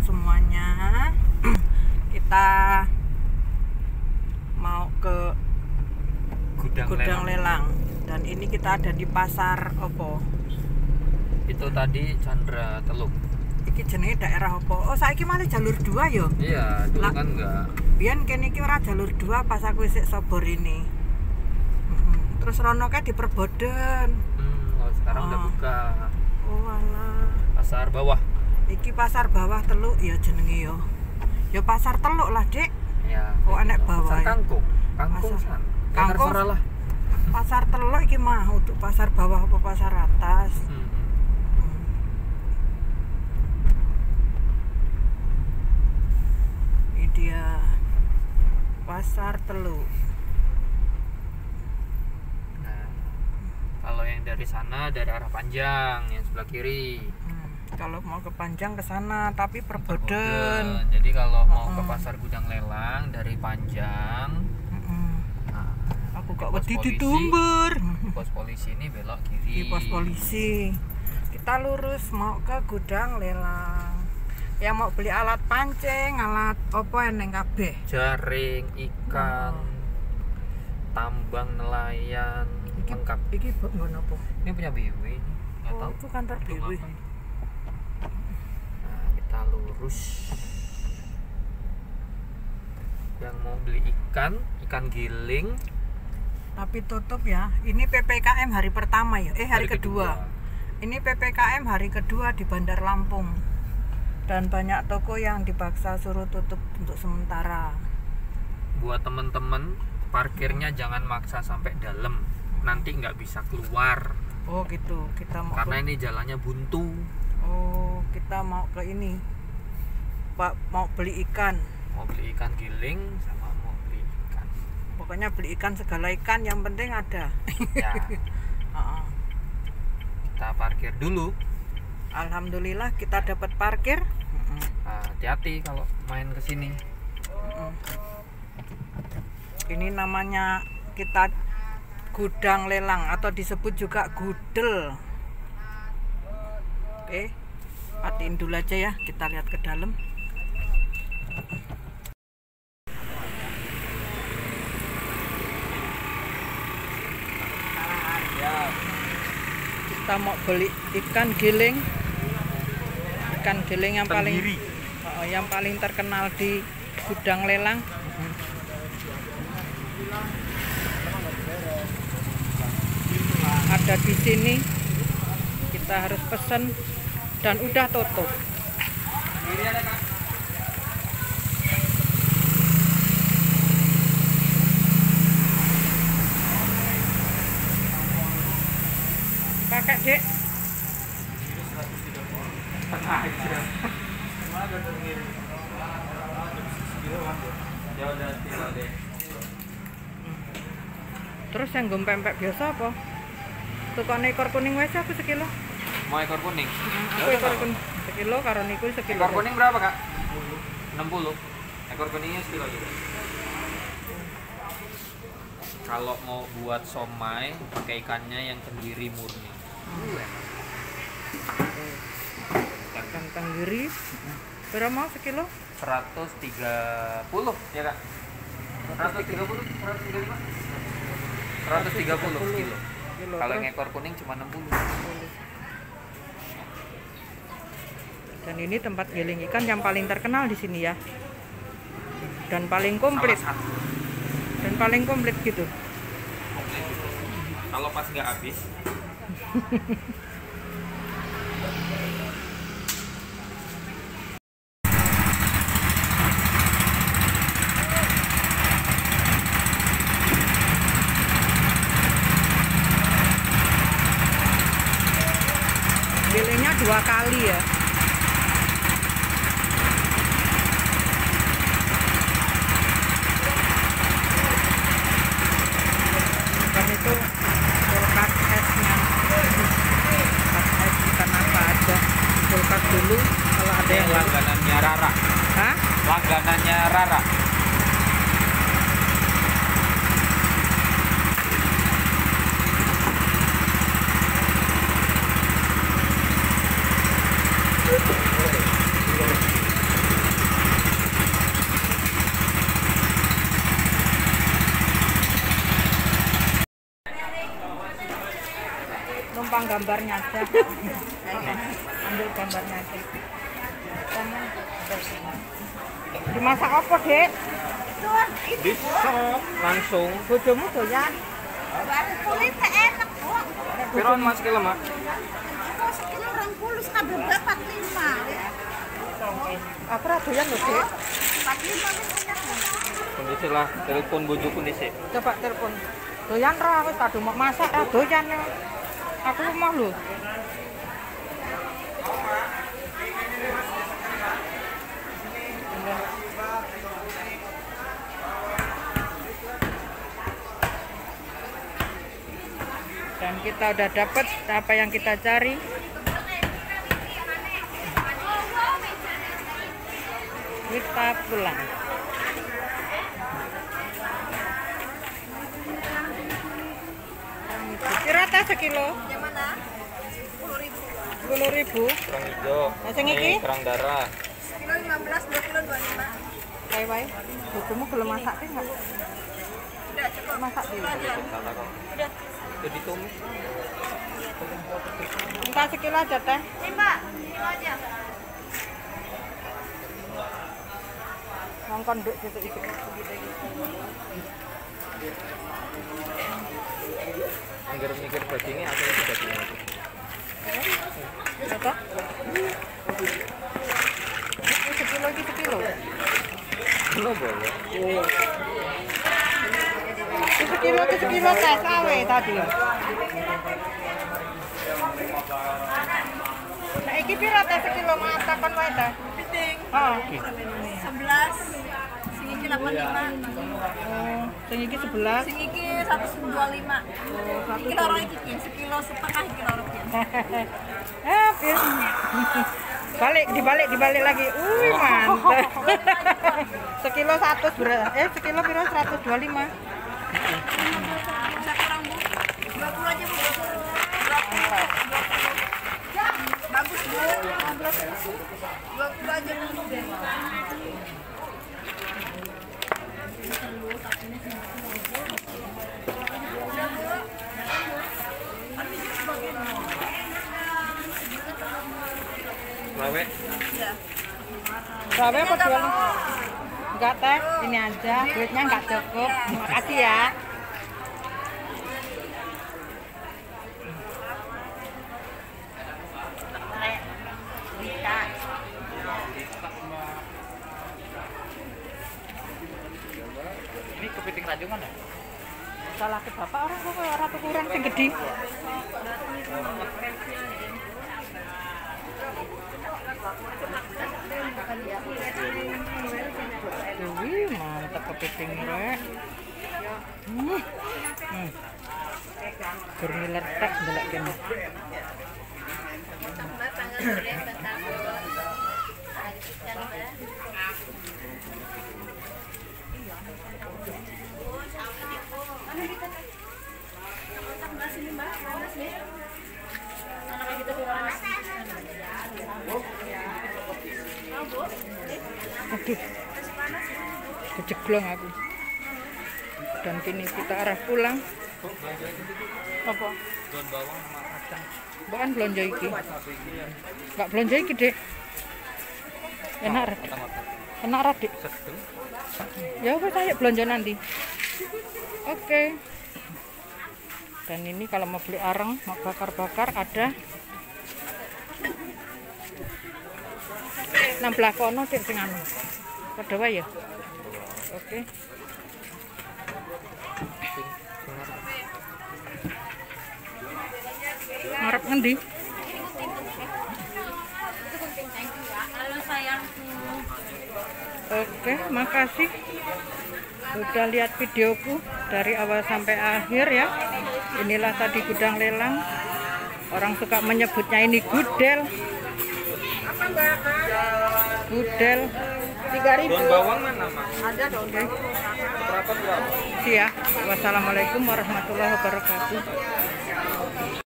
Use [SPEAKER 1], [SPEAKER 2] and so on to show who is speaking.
[SPEAKER 1] semuanya. Kita mau ke gudang lelang. Dan ini kita ada di pasar opo?
[SPEAKER 2] Itu tadi Chandra Teluk.
[SPEAKER 1] Iki jenenge daerah opo? Oh, saiki malah jalur 2 yo.
[SPEAKER 2] Iya, dulu kan enggak.
[SPEAKER 1] Biyen kene iki ora jalur 2 pas aku isik sobor ini. Terus rono kae diperboden.
[SPEAKER 2] Kalau sekarang udah buka.
[SPEAKER 1] Oh alah.
[SPEAKER 2] Pasar bawah.
[SPEAKER 1] Iki pasar bawah Teluk ya jenenge yo. Ya pasar Teluk lah, Dik.
[SPEAKER 2] Ya.
[SPEAKER 1] Oh, enek bawah.
[SPEAKER 2] Pasar
[SPEAKER 1] Ya?
[SPEAKER 2] Kangkung. Kangkung
[SPEAKER 1] Pasar-
[SPEAKER 2] san.
[SPEAKER 1] Kangkung.
[SPEAKER 2] Terserah lah.
[SPEAKER 1] Pasar Teluk iki mah untuk pasar bawah apa pasar atas? Ini dia pasar Teluk.
[SPEAKER 2] Nah, kalau yang dari sana dari arah Panjang yang sebelah kiri.
[SPEAKER 1] Kalau mau ke Panjang ke sana, tapi perboden.
[SPEAKER 2] Jadi kalau mau ke pasar gudang lelang dari Panjang, nah,
[SPEAKER 1] Aku
[SPEAKER 2] di
[SPEAKER 1] kok
[SPEAKER 2] pos
[SPEAKER 1] wedi
[SPEAKER 2] polisi.
[SPEAKER 1] ditumber.
[SPEAKER 2] Pos polisi ini belok kiri.
[SPEAKER 1] Di pos polisi. Kita lurus mau ke gudang lelang. Yang mau beli alat pancing, alat opo eneng kabeh.
[SPEAKER 2] Jaring, ikan, tambang nelayan, lengkap.
[SPEAKER 1] Iki nggon opo?
[SPEAKER 2] Ini punya BW ini. Nggak
[SPEAKER 1] Oh,
[SPEAKER 2] tahu.
[SPEAKER 1] itu kantor
[SPEAKER 2] Untuk
[SPEAKER 1] BW.
[SPEAKER 2] apa. Nah, kita lurus. Yang mau beli ikan giling.
[SPEAKER 1] Tapi tutup ya. Ini PPKM hari pertama ya. Hari kedua. Ini PPKM hari kedua di Bandar Lampung. Dan banyak toko yang dipaksa suruh tutup untuk sementara.
[SPEAKER 2] Buat temen-temen, parkirnya jangan maksa sampai dalam. Nanti nggak bisa keluar.
[SPEAKER 1] Oh gitu. Kita mau
[SPEAKER 2] Karena ini jalannya buntu.
[SPEAKER 1] Oh, kita mau ke ini. Pak mau beli ikan.
[SPEAKER 2] Mau beli ikan giling sama mau beli ikan.
[SPEAKER 1] Pokoknya beli ikan, segala ikan yang penting ada.
[SPEAKER 2] Ya,
[SPEAKER 1] Heeh.
[SPEAKER 2] kita parkir dulu.
[SPEAKER 1] Alhamdulillah kita dapat parkir.
[SPEAKER 2] Nah, hati-hati kalau main ke sini.
[SPEAKER 1] Ini namanya kita gudang lelang atau disebut juga gudel. Oke, matiin dulu aja ya, kita lihat ke dalam. Kita mau beli ikan giling yang paling yang paling terkenal di gudang lelang. Ada di sini, kita harus pesen dan udah tutup. Kakak Dek, terus yang pempek biasa apa? Tukang ekor kuning wes aku sekilo.
[SPEAKER 2] Mau ekor kuning?
[SPEAKER 1] Aku ekor kuning sekilo, karo niku sekilo.
[SPEAKER 2] Ekor kuning berapa, Kak? 60. Ekor kuningnya sekilo juga. Kalau mau buat somai pakai ikannya yang tenggiri murni.
[SPEAKER 1] Ikan tenggiri. Berapa mau sekilo?
[SPEAKER 2] 130 ya, Kak? 130, 135? 130 kilo. Kalau yang ekor kuning cuma 60.
[SPEAKER 1] Dan ini tempat giling ikan yang paling terkenal di sini ya. Dan paling komplit. Dan paling komplit gitu.
[SPEAKER 2] Kalau pas nggak habis.
[SPEAKER 1] Gilingnya 2 kali ya. Dan itu kulkas esnya. Kulkas es ikan apa aja. Kulkas dulu kalau ada yang
[SPEAKER 2] Langganannya Rara.
[SPEAKER 1] Hah?
[SPEAKER 2] Langganannya Rara.
[SPEAKER 1] gambarnya aja. Ambil gambarnya aja. Dimasak apa, Dek?
[SPEAKER 2] Bisa langsung.
[SPEAKER 1] Bojomu doyan?
[SPEAKER 3] Kulit enak kok.
[SPEAKER 2] Piron mas kilo mak?
[SPEAKER 3] Kok sekilo 20 kabeh 45.
[SPEAKER 1] Aku ra doyan lho, Dek.
[SPEAKER 3] 45 wis enak.
[SPEAKER 2] Kondisi lah, telepon bojoku dhisik.
[SPEAKER 1] Coba telepon. Doyan ra wis kadung mau masak ra doyan. Aku mau lho. Dan kita udah dapat apa yang kita cari. Kita pulang. Rata sekilo.
[SPEAKER 3] Yang mana?
[SPEAKER 1] 10.000.
[SPEAKER 2] Kerang hijau.
[SPEAKER 1] Nah, sing iki?
[SPEAKER 2] Kerang darah.
[SPEAKER 3] Kilo 15, 2 kilo 25.
[SPEAKER 1] Kayak wae. Bojomu gelem masak teh enggak?
[SPEAKER 3] Udah cukup.
[SPEAKER 1] Masak dulu.
[SPEAKER 2] Salah kok.
[SPEAKER 3] Udah.
[SPEAKER 2] Itu ditumis.
[SPEAKER 1] Minta sekilo aja teh.
[SPEAKER 3] Nih, Mbak. Kilo aja.
[SPEAKER 1] Ngongkon nduk situ-situ.
[SPEAKER 2] Angger mikir dagingnya asli dagingnya.
[SPEAKER 1] Apa? Sekilo iki sekilo.
[SPEAKER 2] Belum boleh.
[SPEAKER 1] Sekilo teh sawe tadi. Nah iki piro teh sekilo mata kon wae teh?
[SPEAKER 3] Piting.
[SPEAKER 1] Heeh.
[SPEAKER 3] 11. Sing iki 85.
[SPEAKER 1] Sing iki 11.
[SPEAKER 3] Sing iki 125. Iki loro iki sekilo setengah iki loro iki.
[SPEAKER 1] Pir. Dibalik lagi. Mantap. Sekilo 100 berarti. Sekilo piro 125.
[SPEAKER 3] Bisa kurang, Bu. 20 aja, Bu. 20. Bagus, Bu. 20 aja, Bu.
[SPEAKER 2] Lawe.
[SPEAKER 1] Sawe apa jual? Enggak teh, ini aja. Duitnya enggak cukup. Makasih ya.
[SPEAKER 2] Ini kepiting rajungan ya?
[SPEAKER 1] Salah ke bapak orang kok ora kurang sing gedhi. Wih, mantap kepiting rek. Berniler tek ndelok kene. Aduh, kejeglong aku. Dan kini kita arah pulang. Apa?
[SPEAKER 2] Daun bawang sama kacang.
[SPEAKER 1] Bukan belanja iki. Enggak belanja iki, Dek. Enak ra? Enak ra, Dek?
[SPEAKER 2] Sedeng.
[SPEAKER 1] Ya wes ayo belanja nanti. Oke. Dan ini kalau mau beli areng, mau bakar-bakar ada 16 kono Dek sing anu. Padha wae ya. Oke. Ngarep ngendi?
[SPEAKER 3] Halo sayangku.
[SPEAKER 1] Oke, makasih udah lihat videoku dari awal sampai akhir ya. Inilah tadi gudang lelang. Orang suka menyebutnya ini gudel. Gudel 3.000.
[SPEAKER 2] Daun bawang mana, Mas?
[SPEAKER 1] Ada dong.
[SPEAKER 2] Berapa?
[SPEAKER 1] Ya. Wassalamualaikum warahmatullahi wabarakatuh.